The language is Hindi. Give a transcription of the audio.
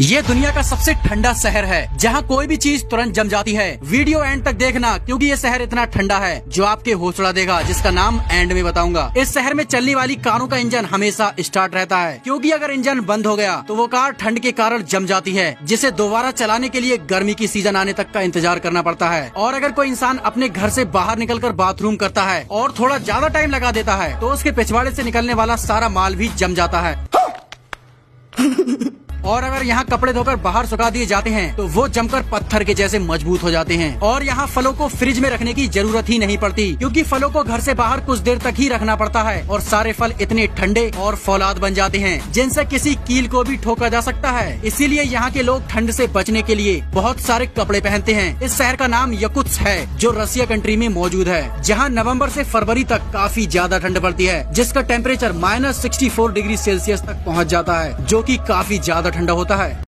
ये दुनिया का सबसे ठंडा शहर है जहाँ कोई भी चीज तुरंत जम जाती है। वीडियो एंड तक देखना क्योंकि ये शहर इतना ठंडा है जो आपके होश उड़ा देगा, जिसका नाम एंड में बताऊंगा। इस शहर में चलने वाली कारों का इंजन हमेशा स्टार्ट रहता है, क्योंकि अगर इंजन बंद हो गया तो वो कार ठंड के कारण जम जाती है, जिसे दोबारा चलाने के लिए गर्मी की सीजन आने तक का इंतजार करना पड़ता है। और अगर कोई इंसान अपने घर से बाहर निकलकर बाथरूम करता है और थोड़ा ज्यादा टाइम लगा देता है तो उसके पिछवाड़े से निकलने वाला सारा माल भी जम जाता है। और अगर यहाँ कपड़े धोकर बाहर सुखा दिए जाते हैं तो वो जमकर पत्थर के जैसे मजबूत हो जाते हैं। और यहाँ फलों को फ्रिज में रखने की जरूरत ही नहीं पड़ती, क्योंकि फलों को घर से बाहर कुछ देर तक ही रखना पड़ता है और सारे फल इतने ठंडे और फौलाद बन जाते हैं जिनसे किसी कील को भी ठोका जा सकता है। इसीलिए यहाँ के लोग ठंड से बचने के लिए बहुत सारे कपड़े पहनते हैं। इस शहर का नाम यकुत्स्क है जो रसिया कंट्री में मौजूद है, जहाँ नवम्बर से फरवरी तक काफी ज्यादा ठंड पड़ती है, जिसका टेम्परेचर -64 डिग्री सेल्सियस तक पहुँच जाता है, जो की काफी ज्यादा ठंडा होता है।